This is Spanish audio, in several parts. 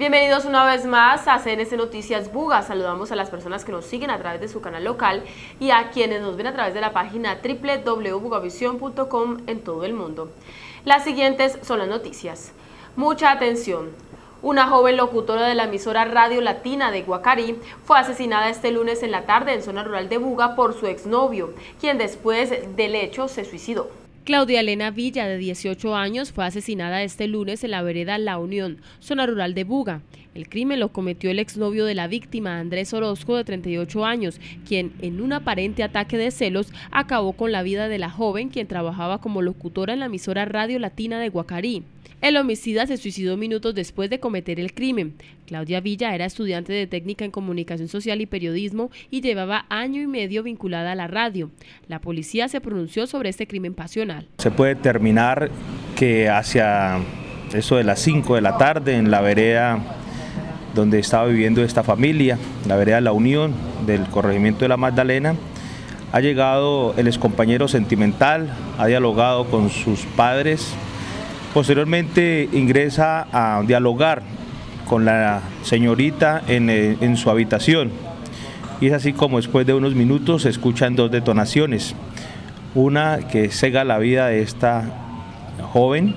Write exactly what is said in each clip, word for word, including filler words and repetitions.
Bienvenidos una vez más a C N C Noticias Buga. Saludamos a las personas que nos siguen a través de su canal local y a quienes nos ven a través de la página doble u doble u doble u punto bugavisión punto com en todo el mundo. Las siguientes son las noticias. Mucha atención. Una joven locutora de la emisora Radio Latina de Guacarí fue asesinada este lunes en la tarde en zona rural de Buga por su exnovio, quien después del hecho se suicidó. Claudia Elena Villa, de dieciocho años, fue asesinada este lunes en la vereda La Unión, zona rural de Buga. El crimen lo cometió el exnovio de la víctima, Andrés Orozco, de treinta y ocho años, quien en un aparente ataque de celos acabó con la vida de la joven, quien trabajaba como locutora en la emisora Radio Latina de Guacarí. El homicida se suicidó minutos después de cometer el crimen. Claudia Villa era estudiante de técnica en comunicación social y periodismo y llevaba año y medio vinculada a la radio. La policía se pronunció sobre este crimen pasional. Se puede determinar que hacia eso de las cinco de la tarde en la vereda donde estaba viviendo esta familia, la vereda La Unión del corregimiento de La Magdalena, ha llegado el excompañero sentimental, ha dialogado con sus padres. Posteriormente ingresa a dialogar con la señorita en, en su habitación y es así como después de unos minutos se escuchan dos detonaciones, una que cega la vida de esta joven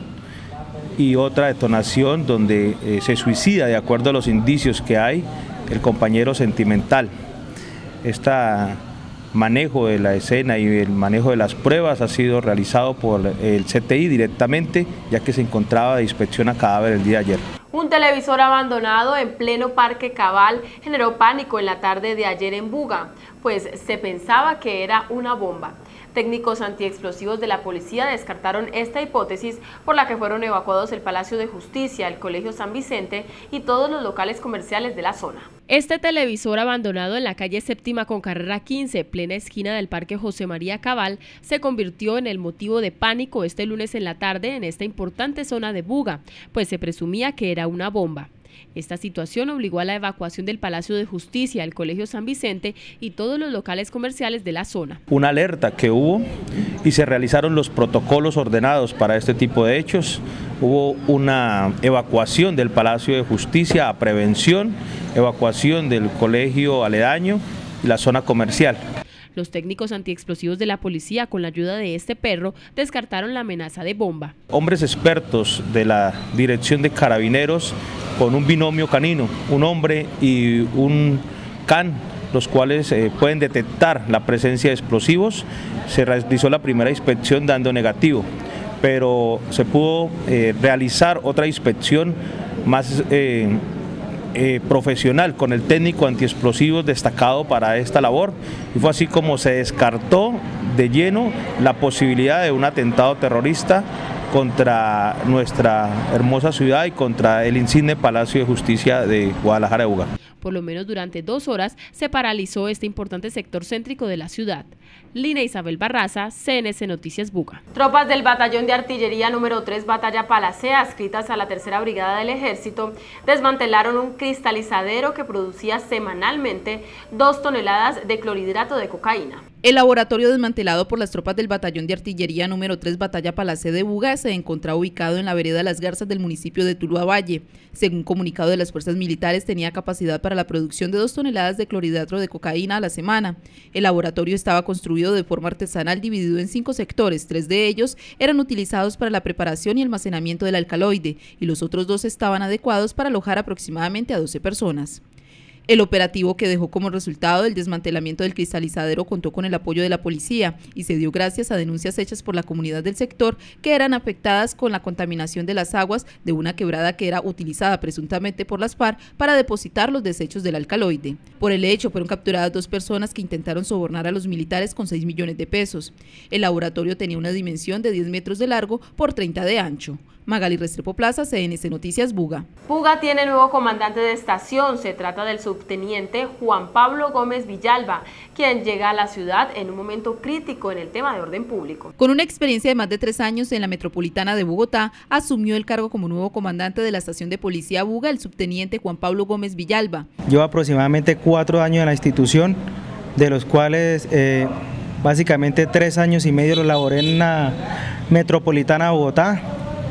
y otra detonación donde eh, se suicida, de acuerdo a los indicios que hay, el compañero sentimental. Este manejo de la escena y el manejo de las pruebas ha sido realizado por el C T I directamente, ya que se encontraba de inspección a cadáver el día de ayer. Un televisor abandonado en pleno Parque Cabal generó pánico en la tarde de ayer en Buga, pues se pensaba que era una bomba. Técnicos antiexplosivos de la policía descartaron esta hipótesis, por la que fueron evacuados el Palacio de Justicia, el Colegio San Vicente y todos los locales comerciales de la zona. Este televisor abandonado en la calle Séptima con carrera quince, plena esquina del Parque José María Cabal, se convirtió en el motivo de pánico este lunes en la tarde en esta importante zona de Buga, pues se presumía que era una bomba. Esta situación obligó a la evacuación del Palacio de Justicia, el Colegio San Vicente y todos los locales comerciales de la zona. Una alerta que hubo y se realizaron los protocolos ordenados para este tipo de hechos. Hubo una evacuación del Palacio de Justicia a prevención, evacuación del colegio aledaño y la zona comercial. Los técnicos antiexplosivos de la policía, con la ayuda de este perro, descartaron la amenaza de bomba. Hombres expertos de la Dirección de Carabineros, con un binomio canino, un hombre y un can, los cuales eh, pueden detectar la presencia de explosivos. Se realizó la primera inspección dando negativo, pero se pudo eh, realizar otra inspección más eh, Eh, profesional con el técnico antiexplosivos destacado para esta labor, y fue así como se descartó de lleno la posibilidad de un atentado terrorista contra nuestra hermosa ciudad y contra el insigne Palacio de Justicia de Guadalajara de Buga. Por lo menos durante dos horas se paralizó este importante sector céntrico de la ciudad. Lina Isabel Barraza, C N C Noticias Buga. Tropas del Batallón de Artillería número tres Batalla Palacea, adscritas a la tercera Brigada del Ejército, desmantelaron un cristalizadero que producía semanalmente dos toneladas de clorhidrato de cocaína. El laboratorio desmantelado por las tropas del Batallón de Artillería número tres Batalla Palacea de Buga se encontraba ubicado en la vereda Las Garzas del municipio de Tuluá Valle. Según comunicado de las fuerzas militares, tenía capacidad para la producción de dos toneladas de clorhidrato de cocaína a la semana. El laboratorio estaba construido de forma artesanal, dividido en cinco sectores. Tres de ellos eran utilizados para la preparación y almacenamiento del alcaloide y los otros dos estaban adecuados para alojar aproximadamente a doce personas. El operativo, que dejó como resultado el desmantelamiento del cristalizadero, contó con el apoyo de la policía y se dio gracias a denuncias hechas por la comunidad del sector, que eran afectadas con la contaminación de las aguas de una quebrada que era utilizada presuntamente por las FARC para depositar los desechos del alcaloide. Por el hecho fueron capturadas dos personas que intentaron sobornar a los militares con seis millones de pesos. El laboratorio tenía una dimensión de diez metros de largo por treinta de ancho. Magali Restrepo Plaza, C N C Noticias Buga. Buga tiene nuevo comandante de estación. Se trata del subteniente Juan Pablo Gómez Villalba, quien llega a la ciudad en un momento crítico en el tema de orden público. Con una experiencia de más de tres años en la metropolitana de Bogotá, asumió el cargo como nuevo comandante de la estación de policía Buga el subteniente Juan Pablo Gómez Villalba. Llevo aproximadamente cuatro años en la institución, de los cuales eh, básicamente tres años y medio lo laboré en la metropolitana de Bogotá.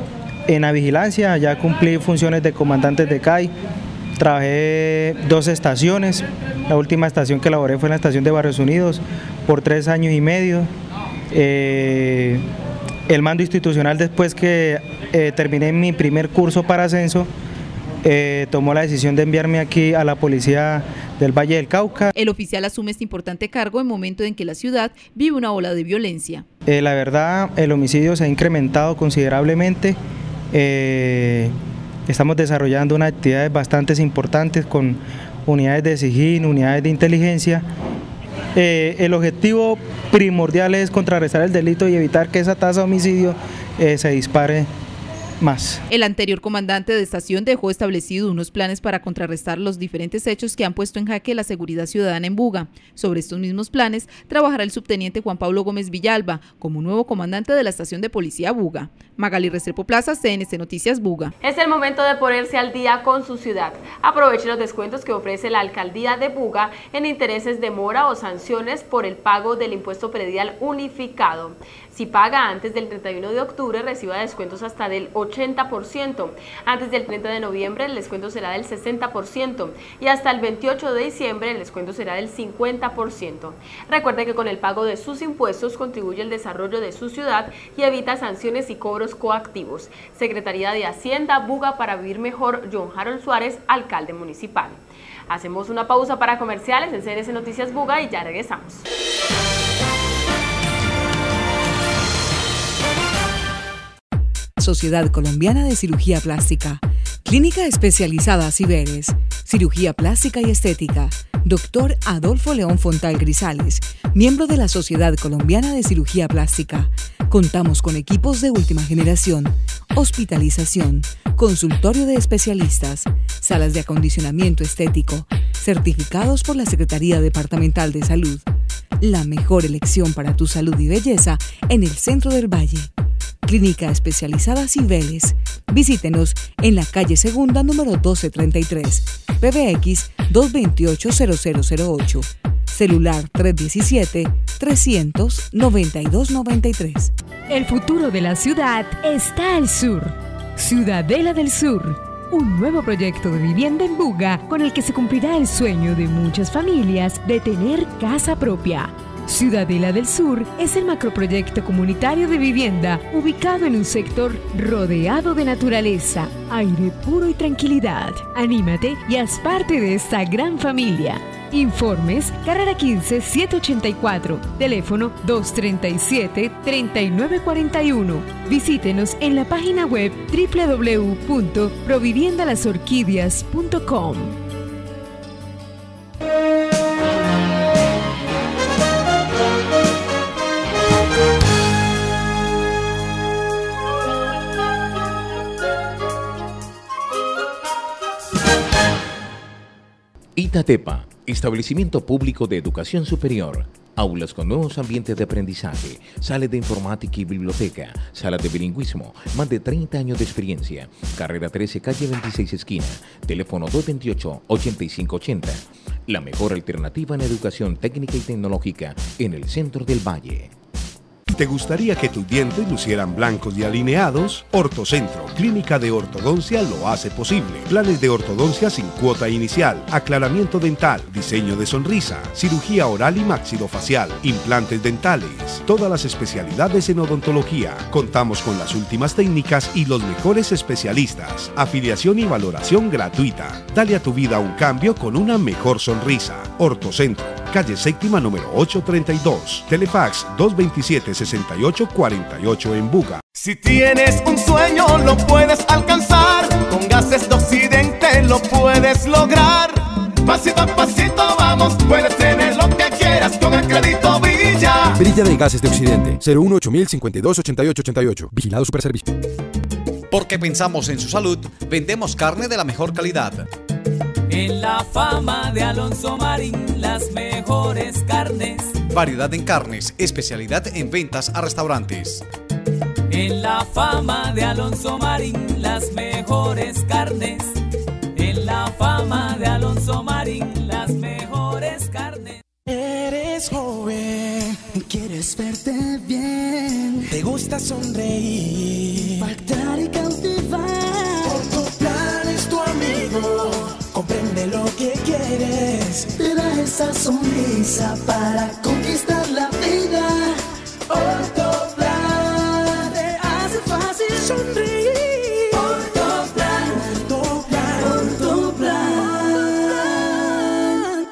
en la vigilancia, ya cumplí funciones de comandante de C A I, trabajé dos estaciones, la última estación que laboré fue en la estación de Barrios Unidos por tres años y medio. Eh, el mando institucional, después que eh, terminé mi primer curso para ascenso, Eh, tomó la decisión de enviarme aquí a la policía del Valle del Cauca. El oficial asume este importante cargo en momento en que la ciudad vive una ola de violencia. Eh, la verdad, el homicidio se ha incrementado considerablemente. Eh, estamos desarrollando unas actividades bastante importantes con unidades de SIGIN, unidades de inteligencia. Eh, el objetivo primordial es contrarrestar el delito y evitar que esa tasa de homicidio eh, se dispare más. El anterior comandante de estación dejó establecido unos planes para contrarrestar los diferentes hechos que han puesto en jaque la seguridad ciudadana en Buga. Sobre estos mismos planes trabajará el subteniente Juan Pablo Gómez Villalba como nuevo comandante de la estación de policía Buga. Magali Restrepo Plaza, C N C Noticias Buga. Es el momento de ponerse al día con su ciudad. Aproveche los descuentos que ofrece la alcaldía de Buga en intereses de mora o sanciones por el pago del impuesto predial unificado. Si paga antes del treinta y uno de octubre, reciba descuentos hasta del ochenta por ciento. Antes del treinta de noviembre, el descuento será del sesenta por ciento. Y hasta el veintiocho de diciembre, el descuento será del cincuenta por ciento. Recuerde que con el pago de sus impuestos contribuye al desarrollo de su ciudad y evita sanciones y cobros coactivos. Secretaría de Hacienda, Buga para vivir mejor, John Harold Suárez, alcalde municipal. Hacemos una pausa para comerciales en C N C Noticias Buga y ya regresamos. Sociedad Colombiana de Cirugía Plástica, Clínica Especializada Cibeles, Cirugía Plástica y Estética, Doctor Adolfo León Fontal Grisales, miembro de la Sociedad Colombiana de Cirugía Plástica. Contamos con equipos de última generación, hospitalización, consultorio de especialistas, salas de acondicionamiento estético, certificados por la Secretaría Departamental de Salud. La mejor elección para tu salud y belleza en el centro del Valle. Clínica Especializada Cibeles. Visítenos en la calle Segunda número doce treinta y tres, P B X dos dos ocho cero cero cero ocho, celular tres uno siete, tres cero cero, nueve dos nueve tres. El futuro de la ciudad está al sur. Ciudadela del Sur, un nuevo proyecto de vivienda en Buga con el que se cumplirá el sueño de muchas familias de tener casa propia. Ciudadela del Sur es el macroproyecto comunitario de vivienda ubicado en un sector rodeado de naturaleza, aire puro y tranquilidad. Anímate y haz parte de esta gran familia. Informes, carrera quince, setecientos ochenta y cuatro, teléfono dos treinta y siete, treinta y nueve cuarenta y uno. Visítenos en la página web doble u doble u doble u punto provivienda las orquídeas punto com. Itatepa, establecimiento público de educación superior. Aulas con nuevos ambientes de aprendizaje, salas de informática y biblioteca, salas de bilingüismo, más de treinta años de experiencia. Carrera trece, calle veintiséis esquina, teléfono dos dos ocho, ocho cinco ocho cero. La mejor alternativa en educación técnica y tecnológica en el centro del Valle. ¿Te gustaría que tus dientes lucieran blancos y alineados? Ortocentro, clínica de ortodoncia, lo hace posible. Planes de ortodoncia sin cuota inicial, aclaramiento dental, diseño de sonrisa, cirugía oral y maxilofacial, implantes dentales, todas las especialidades en odontología. Contamos con las últimas técnicas y los mejores especialistas. Afiliación y valoración gratuita. Dale a tu vida un cambio con una mejor sonrisa. Ortocentro, calle séptima número ochocientos treinta y dos, Telefax dos dos siete, seis ocho cuatro ocho en Buga. Si tienes un sueño lo puedes alcanzar, con Gases de Occidente lo puedes lograr. Pasito a pasito vamos, puedes tener lo que quieras con el crédito Brilla. Brilla de Gases de Occidente, cero uno ocho mil cincuenta y dos ochenta y ocho ochenta y ocho. Vigilado Superservicio. Porque pensamos en su salud, vendemos carne de la mejor calidad. En la fama de Alonso Marín, las mejores carnes. Variedad en carnes, especialidad en ventas a restaurantes. En la fama de Alonso Marín, las mejores carnes. En la fama de Alonso Marín, las mejores carnes. Eres joven, quieres verte bien, te gusta sonreír, pactar y cautivar. dale lo que quieres. Te da esa sonrisa para conquistar la vida. Ortoplan te hace fácil sonreír. Ortoplan, Ortoplan, Ortoplan.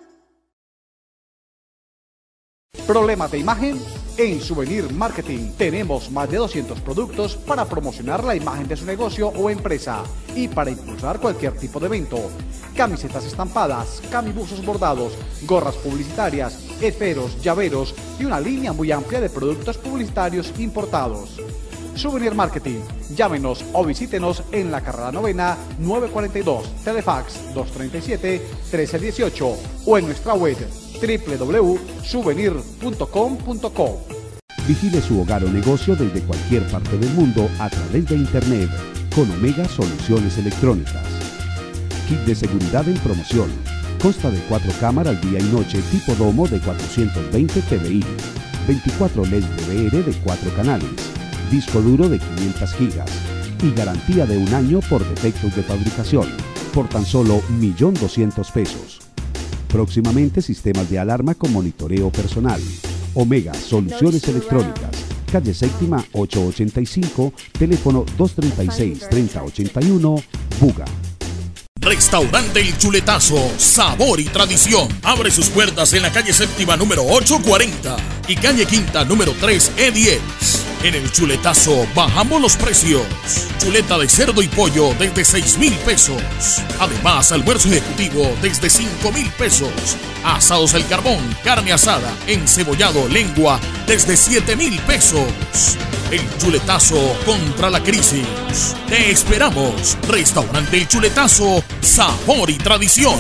¿Problemas de imagen? En Souvenir Marketing tenemos más de doscientos productos para promocionar la imagen de su negocio o empresa y para impulsar cualquier tipo de evento. Camisetas estampadas, camibuzos bordados, gorras publicitarias, esferos, llaveros y una línea muy amplia de productos publicitarios importados. Souvenir Marketing. Llámenos o visítenos en la carrera novena nueve cuarenta y dos, Telefax dos treinta y siete, trece dieciocho o en nuestra web w w w punto souvenir punto com punto co. Vigile su hogar o negocio desde cualquier parte del mundo a través de Internet con Omega Soluciones Electrónicas. Kit de seguridad en promoción. Consta de cuatro cámaras día y noche tipo domo de cuatrocientos veinte P D I, veinticuatro L E D D V R de cuatro canales, disco duro de quinientos gigas y garantía de un año por defectos de fabricación por tan solo un millón doscientos mil pesos. Próximamente sistemas de alarma con monitoreo personal. Omega Soluciones Electrónicas, calle Séptima ochocientos ochenta y cinco, teléfono dos treinta y seis, treinta ochenta y uno, Buga. Restaurante El Chuletazo, sabor y tradición. Abre sus puertas en la calle Séptima número ochocientos cuarenta y calle Quinta número tres E diez. En El Chuletazo bajamos los precios. Chuleta de cerdo y pollo desde seis mil pesos. Además, almuerzo ejecutivo desde cinco mil pesos. Asados al carbón, carne asada, encebollado, lengua desde siete mil pesos. El Chuletazo contra la crisis. Te esperamos. Restaurante El Chuletazo, sabor y tradición.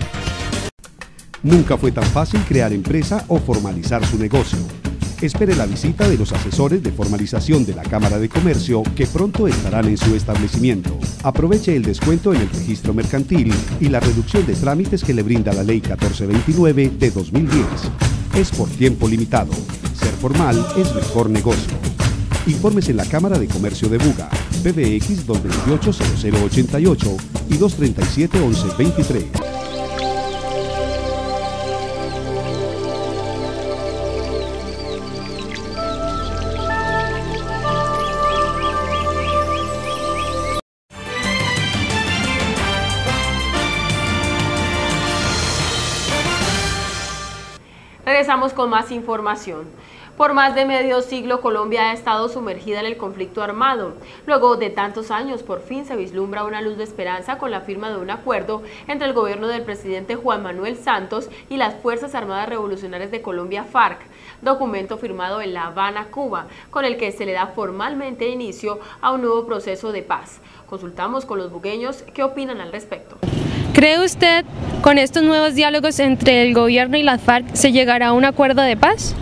Nunca fue tan fácil crear empresa o formalizar su negocio. Espere la visita de los asesores de formalización de la Cámara de Comercio que pronto estarán en su establecimiento. Aproveche el descuento en el registro mercantil y la reducción de trámites que le brinda la Ley catorce veintinueve de dos mil diez. Es por tiempo limitado. Ser formal es mejor negocio. Informes en la Cámara de Comercio de Buga, P B X dos veintiocho cero cero ochenta y ocho y dos treinta y siete once veintitrés. Regresamos con más información. Por más de medio siglo, Colombia ha estado sumergida en el conflicto armado. Luego de tantos años, por fin se vislumbra una luz de esperanza con la firma de un acuerdo entre el gobierno del presidente Juan Manuel Santos y las Fuerzas Armadas Revolucionarias de Colombia, FARC, documento firmado en La Habana, Cuba, con el que se le da formalmente inicio a un nuevo proceso de paz. Consultamos con los bugueños qué opinan al respecto. ¿Cree usted, con estos nuevos diálogos entre el gobierno y las FARC, se llegará a un acuerdo de paz?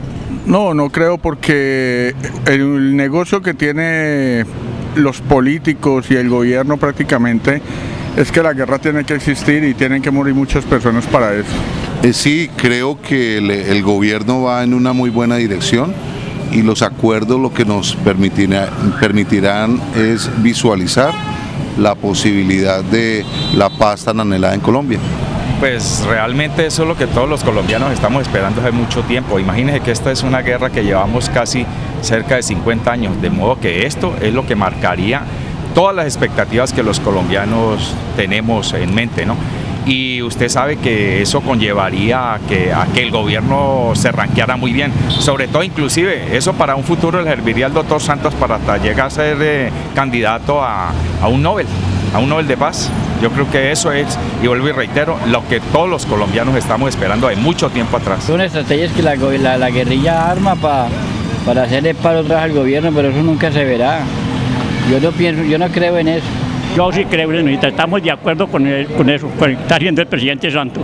No, no creo, porque el negocio que tiene los políticos y el gobierno prácticamente es que la guerra tiene que existir y tienen que morir muchas personas para eso. Eh, sí, creo que el, el gobierno va en una muy buena dirección y los acuerdos lo que nos permitirá, permitirán es visualizar la posibilidad de la paz tan anhelada en Colombia. Pues realmente eso es lo que todos los colombianos estamos esperando hace mucho tiempo. Imagínense que esta es una guerra que llevamos casi cerca de cincuenta años, de modo que esto es lo que marcaría todas las expectativas que los colombianos tenemos en mente, ¿no? Y usted sabe que eso conllevaría a que, a que el gobierno se ranqueara muy bien, sobre todo inclusive eso para un futuro le serviría al doctor Santos para hasta llegar a ser eh, candidato a, a un Nobel, a un Nobel de Paz. Yo creo que eso es, y vuelvo y reitero, lo que todos los colombianos estamos esperando de mucho tiempo atrás. Son estrategias que la, la, la guerrilla arma pa, para hacerle paro atrás al gobierno, pero eso nunca se verá. Yo no pienso, yo no creo en eso. Yo sí creo en eso, estamos de acuerdo con, el, con eso, con lo que está haciendo el presidente Santos.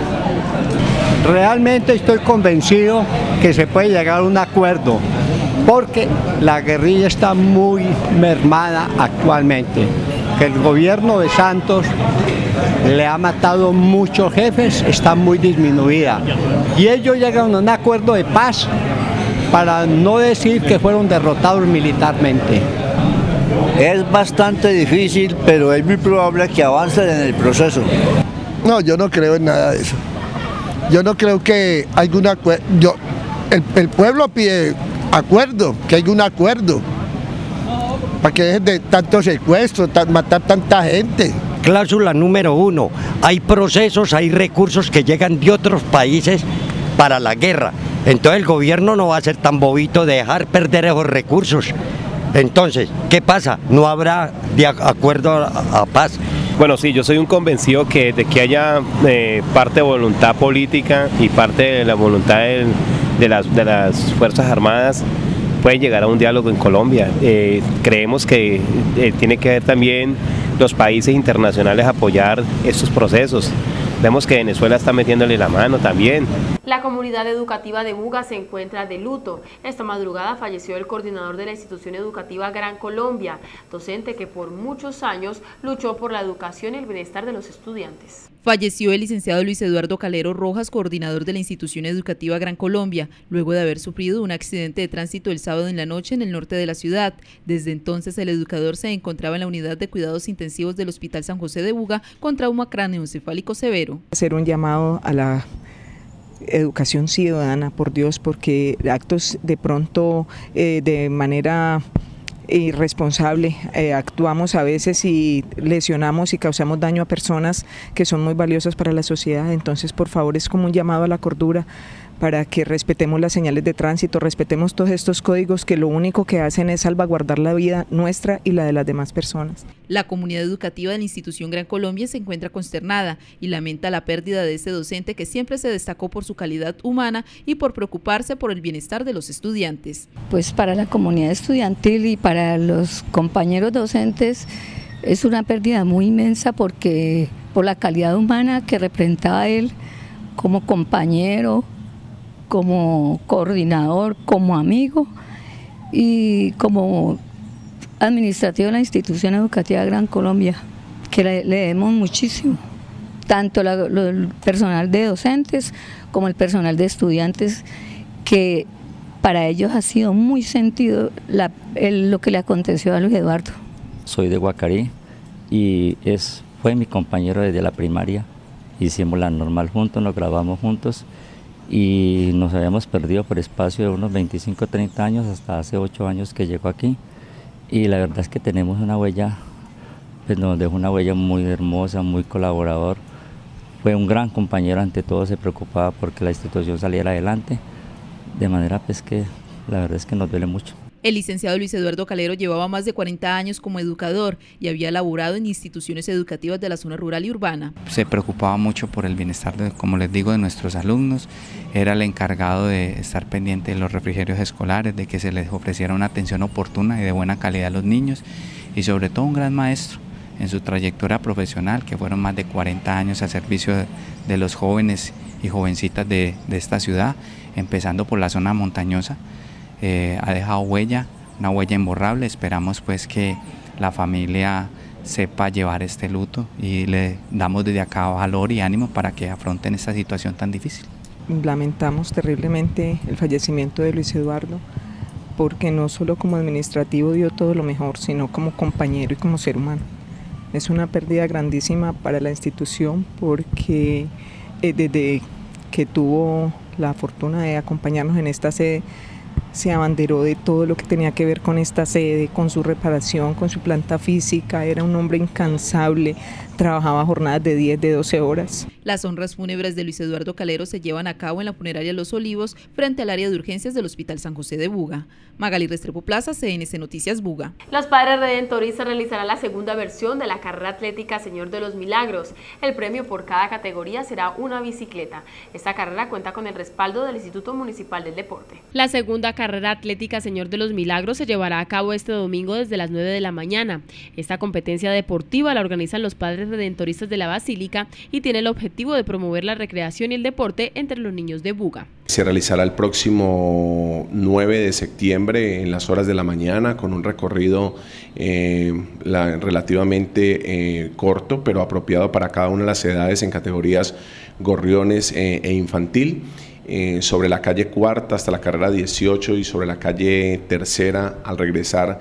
Realmente estoy convencido que se puede llegar a un acuerdo, porque la guerrilla está muy mermada actualmente. Que el gobierno de Santos le ha matado muchos jefes, está muy disminuida. Y ellos llegan a un acuerdo de paz para no decir que fueron derrotados militarmente. Es bastante difícil, pero es muy probable que avancen en el proceso. No, yo no creo en nada de eso. Yo no creo que alguna yo el, el pueblo pide acuerdo, que haya un acuerdo para que dejen de tantos secuestros, tan, matar tanta gente. Cláusula número uno, hay procesos, hay recursos que llegan de otros países para la guerra. Entonces el gobierno no va a ser tan bobito de dejar perder esos recursos. Entonces, ¿qué pasa? No habrá de acuerdo a, a paz. Bueno, sí, yo soy un convencido que de que haya eh, parte de voluntad política y parte de la voluntad de, de, las, de las Fuerzas Armadas pueden llegar a un diálogo en Colombia. Eh, creemos que eh, tiene que haber también los países internacionales apoyar estos procesos. Vemos que Venezuela está metiéndole la mano también. La comunidad educativa de Buga se encuentra de luto. Esta madrugada falleció el coordinador de la institución educativa Gran Colombia, docente que por muchos años luchó por la educación y el bienestar de los estudiantes. Falleció el licenciado Luis Eduardo Calero Rojas, coordinador de la institución educativa Gran Colombia, luego de haber sufrido un accidente de tránsito el sábado en la noche en el norte de la ciudad. Desde entonces el educador se encontraba en la unidad de cuidados intensivos del Hospital San José de Buga con trauma cráneoencefálico severo. Hacer un llamado a la educación ciudadana, por Dios, porque actos de pronto eh, de manera irresponsable eh, actuamos a veces y lesionamos y causamos daño a personas que son muy valiosas para la sociedad. Entonces, por favor, es como un llamado a la cordura para que respetemos las señales de tránsito, respetemos todos estos códigos que lo único que hacen es salvaguardar la vida nuestra y la de las demás personas. La comunidad educativa de la institución Gran Colombia se encuentra consternada y lamenta la pérdida de este docente que siempre se destacó por su calidad humana y por preocuparse por el bienestar de los estudiantes. Pues para la comunidad estudiantil y para los compañeros docentes es una pérdida muy inmensa porque por la calidad humana que representaba él como compañero, como coordinador, como amigo y como administrativo de la institución educativa Gran Colombia, que le, le debemos muchísimo, tanto la, lo, el personal de docentes como el personal de estudiantes, que para ellos ha sido muy sentido la, el, lo que le aconteció a Luis Eduardo. Soy de Guacarí y es, fue mi compañero desde la primaria, hicimos la normal juntos, nos graduamos juntos, y nos habíamos perdido por espacio de unos veinticinco, treinta años hasta hace ocho años que llegó aquí, y la verdad es que tenemos una huella, pues nos dejó una huella muy hermosa, muy colaborador, fue un gran compañero, ante todo se preocupaba porque la institución saliera adelante, de manera pues que la verdad es que nos duele mucho. El licenciado Luis Eduardo Calero llevaba más de cuarenta años como educador y había laborado en instituciones educativas de la zona rural y urbana. Se preocupaba mucho por el bienestar, de, como les digo, de nuestros alumnos. Era el encargado de estar pendiente de los refrigerios escolares, de que se les ofreciera una atención oportuna y de buena calidad a los niños, y sobre todo un gran maestro en su trayectoria profesional, que fueron más de cuarenta años al servicio de, de los jóvenes y jovencitas de, de esta ciudad, empezando por la zona montañosa. Eh, ha dejado huella, una huella imborrable. Esperamos pues que la familia sepa llevar este luto y le damos desde acá valor y ánimo para que afronten esta situación tan difícil. Lamentamos terriblemente el fallecimiento de Luis Eduardo, porque no solo como administrativo dio todo lo mejor, sino como compañero y como ser humano. Es una pérdida grandísima para la institución porque eh, desde que tuvo la fortuna de acompañarnos en esta sede, se abanderó de todo lo que tenía que ver con esta sede, con su reparación, con su planta física. Era un hombre incansable, trabajaba jornadas de diez, de doce horas. Las honras fúnebres de Luis Eduardo Calero se llevan a cabo en la funeraria Los Olivos, frente al área de urgencias del Hospital San José de Buga. Magali Restrepo Plaza, C N C Noticias Buga. Los Padres Redentoristas realizarán la segunda versión de la carrera atlética Señor de los Milagros. El premio por cada categoría será una bicicleta. Esta carrera cuenta con el respaldo del Instituto Municipal del Deporte. La segunda carrera atlética Señor de los Milagros se llevará a cabo este domingo desde las nueve de la mañana. Esta competencia deportiva la organizan los Padres Redentoristas de la Basílica y tiene el objetivo de promover la recreación y el deporte entre los niños de Buga. Se realizará el próximo nueve de septiembre en las horas de la mañana con un recorrido eh, la, relativamente eh, corto, pero apropiado para cada una de las edades en categorías gorriones eh, e infantil. Eh, sobre la calle Cuarta hasta la carrera dieciocho y sobre la calle Tercera al regresar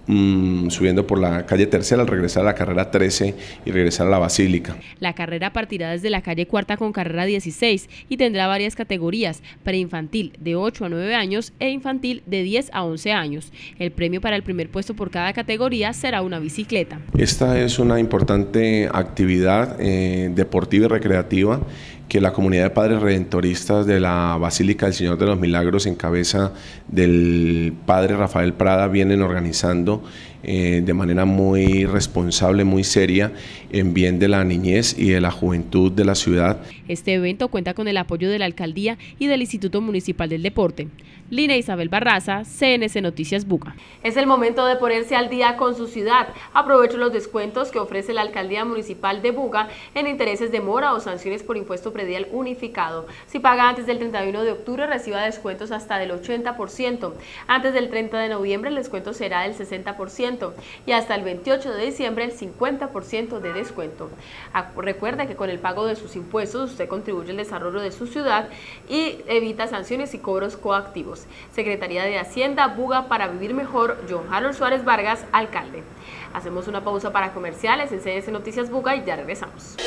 mmm, subiendo por la calle Tercera al regresar a la carrera trece y regresar a la Basílica. La carrera partirá desde la calle Cuarta con carrera dieciséis y tendrá varias categorías: preinfantil de ocho a nueve años e infantil de diez a once años. El premio para el primer puesto por cada categoría será una bicicleta. Esta es una importante actividad eh, deportiva y recreativa que la comunidad de padres redentoristas de la Basílica del Señor de los Milagros, en cabeza del padre Rafael Prada, vienen organizando eh, de manera muy responsable, muy seria, en bien de la niñez y de la juventud de la ciudad. Este evento cuenta con el apoyo de la Alcaldía y del Instituto Municipal del Deporte. Lina Isabel Barraza, C N C Noticias Buga. Es el momento de ponerse al día con su ciudad. Aproveche los descuentos que ofrece la Alcaldía Municipal de Buga en intereses de mora o sanciones por impuesto predial unificado. Si paga antes del treinta y uno de octubre, reciba descuentos hasta del ochenta por ciento. Antes del treinta de noviembre, el descuento será del sesenta por ciento y hasta el veintiocho de diciembre el cincuenta por ciento de descuento. Recuerda que con el pago de sus impuestos usted contribuye al desarrollo de su ciudad y evita sanciones y cobros coactivos. Secretaría de Hacienda, Buga, para vivir mejor. John Harold Suárez Vargas, alcalde. Hacemos una pausa para comerciales en C N C Noticias Buga y ya regresamos.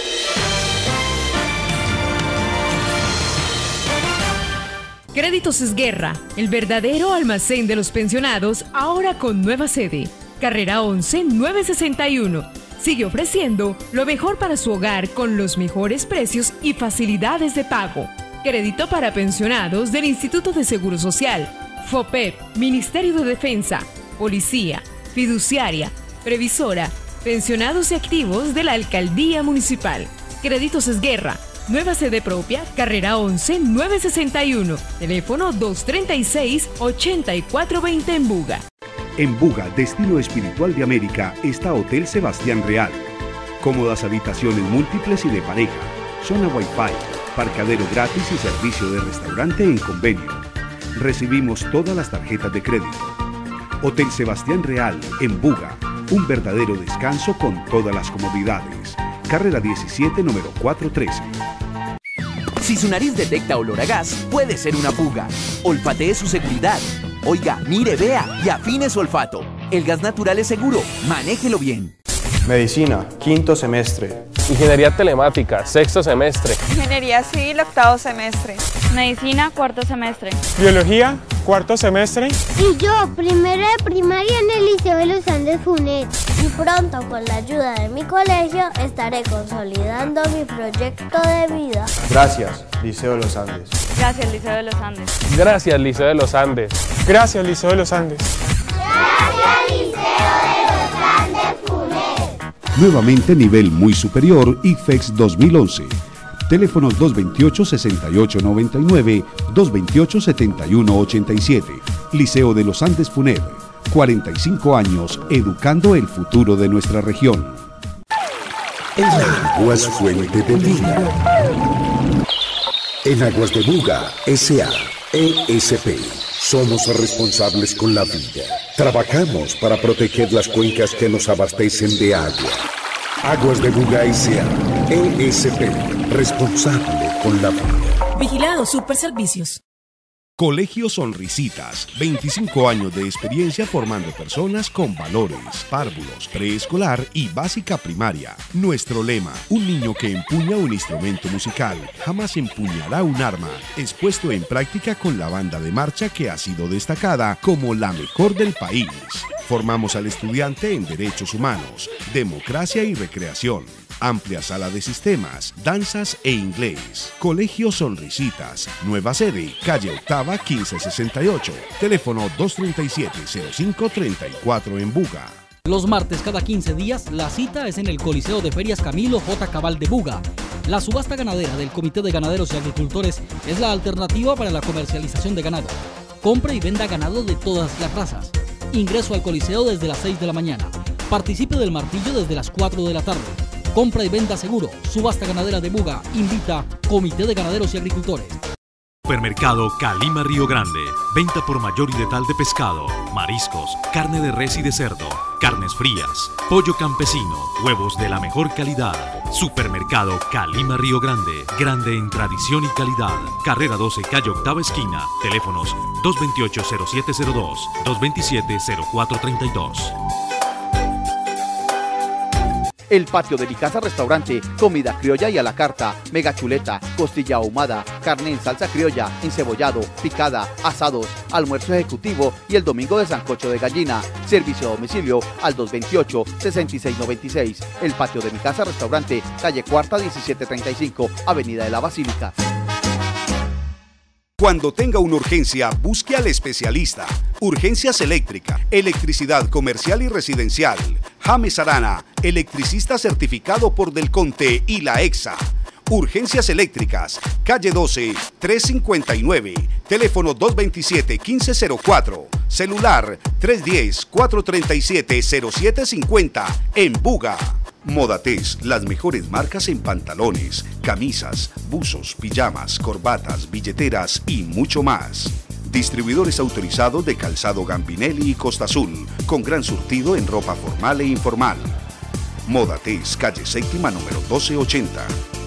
Créditos Esguerra, el verdadero almacén de los pensionados, ahora con nueva sede. Carrera once nueve sesenta y uno. Sigue ofreciendo lo mejor para su hogar con los mejores precios y facilidades de pago. Crédito para pensionados del Instituto de Seguro Social, FOPEP, Ministerio de Defensa, Policía, Fiduciaria, Previsora, pensionados y activos de la Alcaldía Municipal. Créditos Esguerra, nueva sede propia, carrera once nueve sesenta y uno, teléfono dos treinta y seis, ochenta y cuatro veinte en Buga. En Buga, destino espiritual de América, está Hotel Sebastián Real. Cómodas habitaciones múltiples y de pareja, zona Wi-Fi, parqueadero gratis y servicio de restaurante en convenio. Recibimos todas las tarjetas de crédito. Hotel Sebastián Real, en Buga, un verdadero descanso con todas las comodidades. Carrera diecisiete, número cuatrocientos trece. Si su nariz detecta olor a gas, puede ser una fuga. Olfatee su seguridad. Oiga, mire, vea y afine su olfato. El gas natural es seguro. Manéjelo bien. Medicina, quinto semestre. Ingeniería telemática, sexto semestre. Ingeniería civil, octavo semestre. Medicina, cuarto semestre. Biología, cuarto semestre. Y yo, primero de primaria en el Liceo de los Andes FUNED. Y pronto, con la ayuda de mi colegio, estaré consolidando mi proyecto de vida. Gracias, Liceo de los Andes. Gracias, Liceo de los Andes. Gracias, Liceo de los Andes. Gracias, Liceo de los Andes. Gracias, Liceo de los Andes FUNED. Nuevamente nivel muy superior I F E X dos mil once. Teléfonos dos veintiocho, sesenta y ocho noventa y nueve, dos veintiocho, setenta y uno ochenta y siete. Liceo de los Andes FUNED. cuarenta y cinco años educando el futuro de nuestra región. El agua es fuente de vida. En Aguas de Buga, S A E S P, somos responsables con la vida. Trabajamos para proteger las cuencas que nos abastecen de agua. Aguas de Buga, S A E S P, responsable con la vida. Vigilado Superservicios. Colegio Sonrisitas, veinticinco años de experiencia formando personas con valores, párvulos, preescolar y básica primaria. Nuestro lema, un niño que empuña un instrumento musical, jamás empuñará un arma, expuesto en práctica con la banda de marcha que ha sido destacada como la mejor del país. Formamos al estudiante en derechos humanos, democracia y recreación. Amplia sala de sistemas, danzas e inglés. Colegio Sonrisitas, nueva sede, calle Octava quince sesenta y ocho. Teléfono dos treinta y siete, cero cinco treinta y cuatro en Buga. Los martes cada quince días la cita es en el Coliseo de Ferias Camilo J. Cabal de Buga. La subasta ganadera del Comité de Ganaderos y Agricultores es la alternativa para la comercialización de ganado. Compre y venda ganado de todas las razas. Ingreso al Coliseo desde las seis de la mañana. Participe del martillo desde las cuatro de la tarde. Compra y venta seguro. Subasta ganadera de Buga. Invita Comité de Ganaderos y Agricultores. Supermercado Calima Río Grande. Venta por mayor y detal de pescado, mariscos, carne de res y de cerdo, carnes frías, pollo campesino, huevos de la mejor calidad. Supermercado Calima Río Grande. Grande en tradición y calidad. Carrera doce, calle Octava Esquina. Teléfonos dos dos ocho, cero siete cero dos, dos dos siete, cero cuatro tres dos. El patio de mi casa restaurante, comida criolla y a la carta, mega chuleta, costilla ahumada, carne en salsa criolla, encebollado, picada, asados, almuerzo ejecutivo y el domingo de sancocho de gallina. Servicio a domicilio al dos dos ocho, seis seis nueve seis. El patio de mi casa restaurante, calle Cuarta diecisiete treinta y cinco, Avenida de la Basílica. Cuando tenga una urgencia, busque al especialista. Urgencias Eléctrica, electricidad comercial y residencial. James Arana, electricista certificado por Delconte y la EXA. Urgencias Eléctricas, calle doce, trescientos cincuenta y nueve, teléfono dos dos siete, uno cinco cero cuatro, celular tres uno cero, cuatro tres siete, cero siete cinco cero, en Buga. Modates, las mejores marcas en pantalones, camisas, buzos, pijamas, corbatas, billeteras y mucho más. Distribuidores autorizados de calzado Gambinelli y Costa Azul, con gran surtido en ropa formal e informal. Modates, calle séptima número doce ochenta.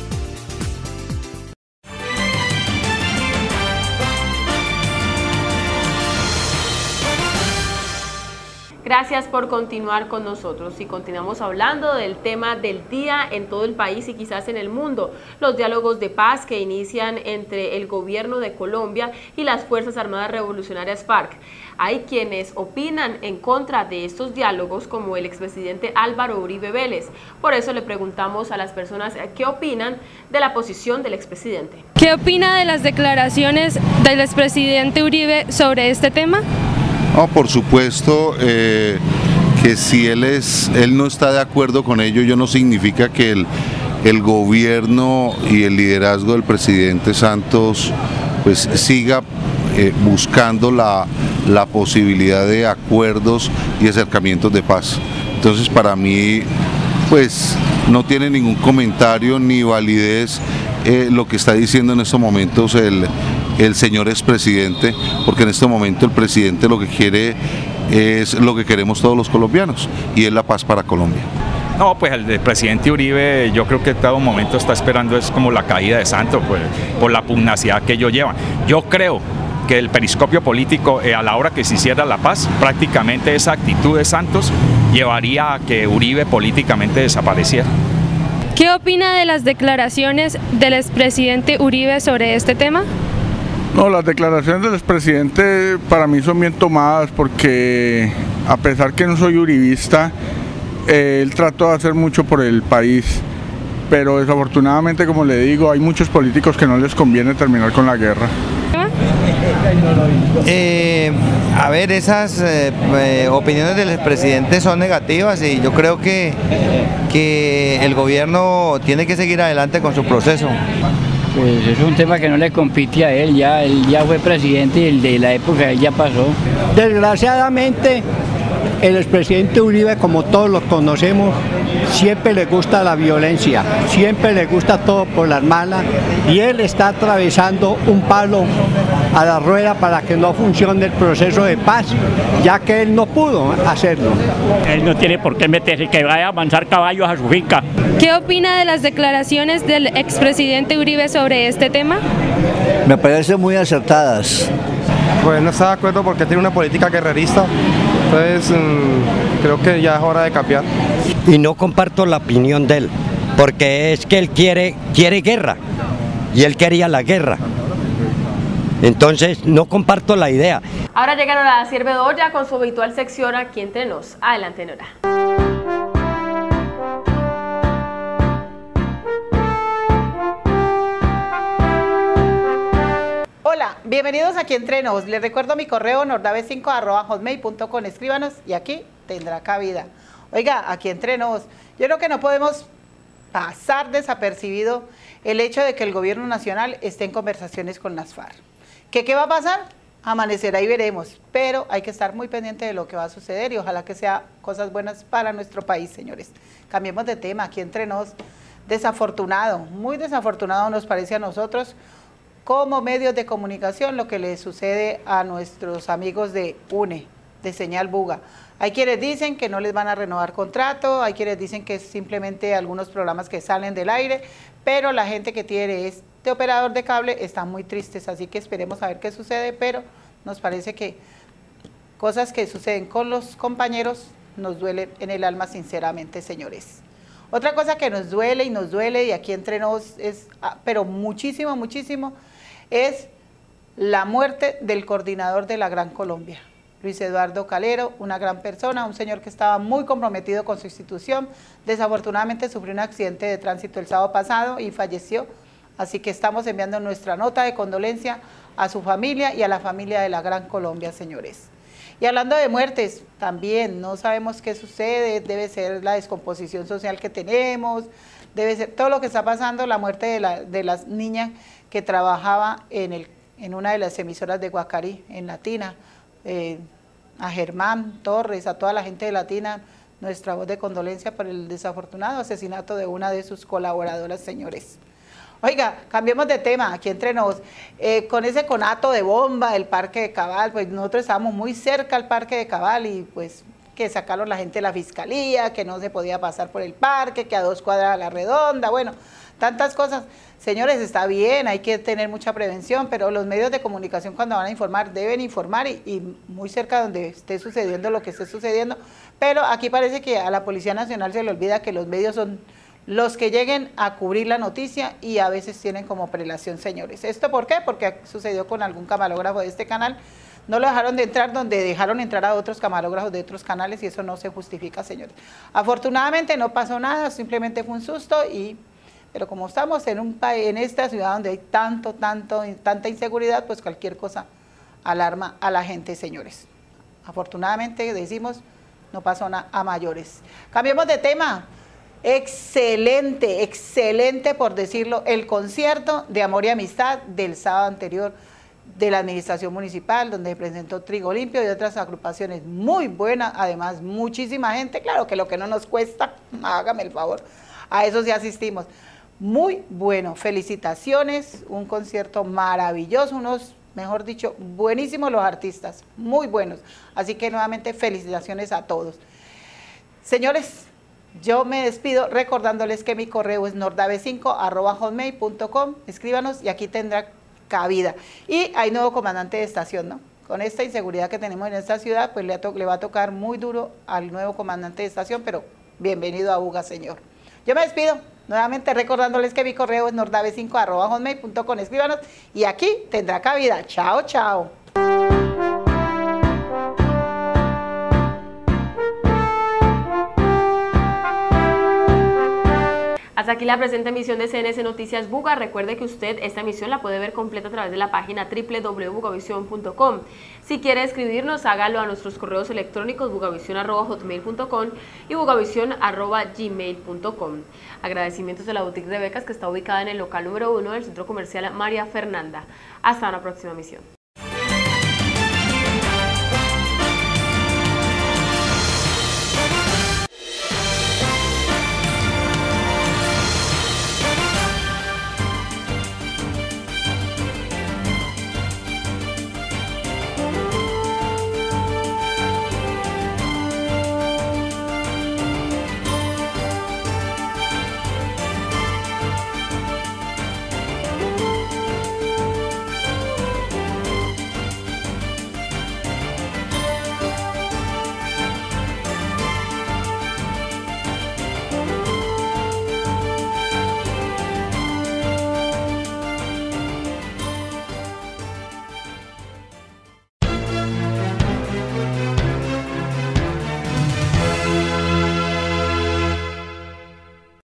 Gracias por continuar con nosotros y continuamos hablando del tema del día en todo el país y quizás en el mundo, los diálogos de paz que inician entre el gobierno de Colombia y las Fuerzas Armadas Revolucionarias FARC. Hay quienes opinan en contra de estos diálogos, como el expresidente Álvaro Uribe Vélez. Por eso le preguntamos a las personas qué opinan de la posición del expresidente. ¿Qué opina de las declaraciones del expresidente Uribe sobre este tema? No, por supuesto eh, que si él, es, él no está de acuerdo con ello, ello no significa que el, el gobierno y el liderazgo del presidente Santos pues siga eh, buscando la, la posibilidad de acuerdos y acercamientos de paz. Entonces para mí pues no tiene ningún comentario ni validez eh, lo que está diciendo en estos momentos el el señor expresidente, porque en este momento el presidente lo que quiere es lo que queremos todos los colombianos, y es la paz para Colombia. No, pues el presidente Uribe yo creo que en todo momento está esperando es como la caída de Santos, pues, por la pugnacidad que ellos llevan. Yo creo que el periscopio político eh, a la hora que se hiciera la paz, prácticamente esa actitud de Santos llevaría a que Uribe políticamente desapareciera. ¿Qué opina de las declaraciones del expresidente Uribe sobre este tema? No, las declaraciones del expresidente para mí son bien tomadas porque a pesar que no soy uribista, eh, él trató de hacer mucho por el país, pero desafortunadamente, como le digo, hay muchos políticos que no les conviene terminar con la guerra. Eh, a ver, esas eh, eh, opiniones del expresidente son negativas y yo creo que, que el gobierno tiene que seguir adelante con su proceso. Pues es un tema que no le compite a él, ya él ya fue presidente y el de la época él ya pasó. Desgraciadamente, el expresidente Uribe, como todos los conocemos, siempre le gusta la violencia, siempre le gusta todo por las malas, y él está atravesando un palo a la rueda para que no funcione el proceso de paz, ya que él no pudo hacerlo. Él no tiene por qué meterse, que vaya a avanzar caballos a su finca. ¿Qué opina de las declaraciones del expresidente Uribe sobre este tema? Me parecen muy acertadas. Pues no está de acuerdo porque tiene una política guerrerista, entonces mmm, creo que ya es hora de cambiar. Y no comparto la opinión de él, porque es que él quiere, quiere guerra, y él quería la guerra. Entonces no comparto la idea. Ahora llega Nora Siervedoya con su habitual sección Aquí Entre Nos. Adelante, Nora. Hola, bienvenidos Aquí Entre Nos. Les recuerdo mi correo nordave cinco arroba hotmail punto com. Escríbanos y aquí tendrá cabida. Oiga, Aquí Entre Nos, yo creo que no podemos pasar desapercibido el hecho de que el gobierno nacional esté en conversaciones con las FARC. ¿Qué, qué va a pasar? Amanecerá y veremos, pero hay que estar muy pendiente de lo que va a suceder y ojalá que sea cosas buenas para nuestro país, señores. Cambiemos de tema, Aquí Entre Nos, desafortunado, muy desafortunado nos parece a nosotros, como medios de comunicación lo que le sucede a nuestros amigos de UNE, de Señal Buga. Hay quienes dicen que no les van a renovar contrato, hay quienes dicen que es simplemente algunos programas que salen del aire, pero la gente que tiene este operador de cable están muy tristes, así que esperemos a ver qué sucede, pero nos parece que cosas que suceden con los compañeros nos duelen en el alma sinceramente, señores. Otra cosa que nos duele y nos duele, y aquí entre nos es, pero muchísimo, muchísimo, es la muerte del coordinador de la Gran Colombia. Luis Eduardo Calero, una gran persona, un señor que estaba muy comprometido con su institución, desafortunadamente sufrió un accidente de tránsito el sábado pasado y falleció, así que estamos enviando nuestra nota de condolencia a su familia y a la familia de la Gran Colombia, señores. Y hablando de muertes, también no sabemos qué sucede, debe ser la descomposición social que tenemos, debe ser todo lo que está pasando, la muerte de la, de las niñas que trabajaba en, el, en una de las emisoras de Guacarí, en Latina, Eh, a Germán Torres, a toda la gente de Latina, nuestra voz de condolencia por el desafortunado asesinato de una de sus colaboradoras, señores. Oiga, cambiemos de tema, aquí entre nos, eh, con ese conato de bomba del Parque de Cabal, pues nosotros estábamos muy cerca al Parque de Cabal y pues que sacaron la gente de la fiscalía, que no se podía pasar por el parque, que a dos cuadras a la redonda, bueno, tantas cosas. Señores, está bien, hay que tener mucha prevención, pero los medios de comunicación cuando van a informar deben informar y, y muy cerca donde esté sucediendo lo que esté sucediendo, pero aquí parece que a la Policía Nacional se le olvida que los medios son los que lleguen a cubrir la noticia y a veces tienen como prelación, señores. ¿Esto por qué? Porque sucedió con algún camarógrafo de este canal, no lo dejaron de entrar donde dejaron entrar a otros camarógrafos de otros canales y eso no se justifica, señores. Afortunadamente no pasó nada, simplemente fue un susto y... Pero como estamos en un país, en esta ciudad donde hay tanto, tanto, tanta inseguridad, pues cualquier cosa alarma a la gente, señores. Afortunadamente, decimos, no pasó nada a mayores. Cambiemos de tema. Excelente, excelente por decirlo, el concierto de Amor y Amistad del sábado anterior de la Administración Municipal, donde presentó Trigo Limpio y otras agrupaciones muy buenas, además muchísima gente, claro que lo que no nos cuesta, hágame el favor, a eso sí asistimos. Muy bueno, felicitaciones, un concierto maravilloso, unos, mejor dicho, buenísimos los artistas, muy buenos. Así que nuevamente felicitaciones a todos. Señores, yo me despido recordándoles que mi correo es nordave cinco arroba hotmail punto com, escríbanos y aquí tendrá cabida. Y hay nuevo comandante de estación, ¿no? Con esta inseguridad que tenemos en esta ciudad, pues le, le va a tocar muy duro al nuevo comandante de estación, pero bienvenido a Buga, señor. Yo me despido, nuevamente recordándoles que mi correo es nordave cinco arroba hotmail punto com, escríbanos y aquí tendrá cabida. Chao, chao. Hasta aquí la presente emisión de C N S Noticias Buga. Recuerde que usted esta emisión la puede ver completa a través de la página doble u doble u doble u punto bugavisión punto com. Si quiere escribirnos, hágalo a nuestros correos electrónicos bugavisión arroba hotmail punto com y bugavisión arroba gmail punto com. Agradecimientos a la boutique de becas que está ubicada en el local número uno del Centro Comercial María Fernanda. Hasta una próxima emisión.